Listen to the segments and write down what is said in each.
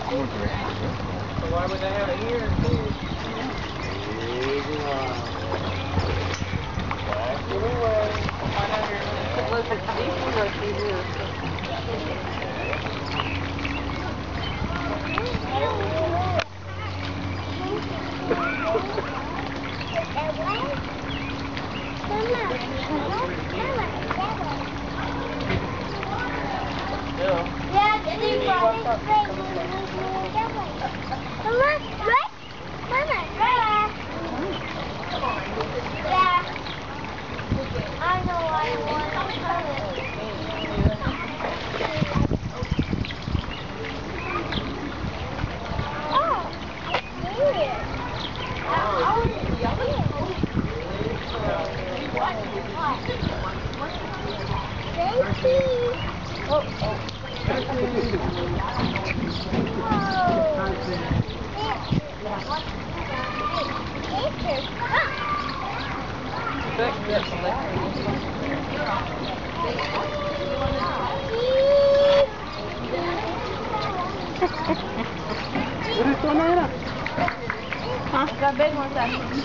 Why would they have it here too? Back to the way. Why not here? Look at these ones right here. Huh? Got big ones actually.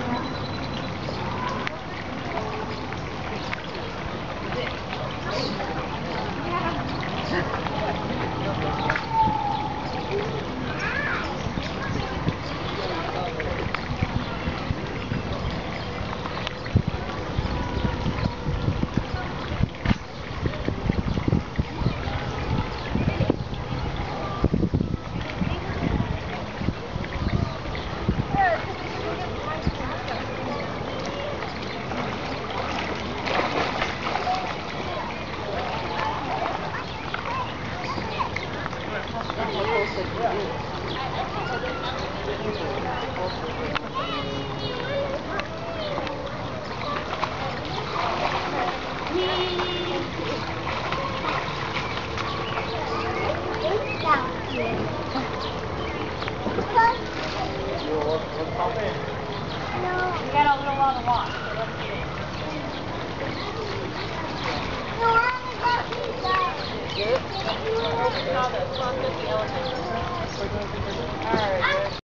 You got a little while to walk, so let's get it. Good? All right.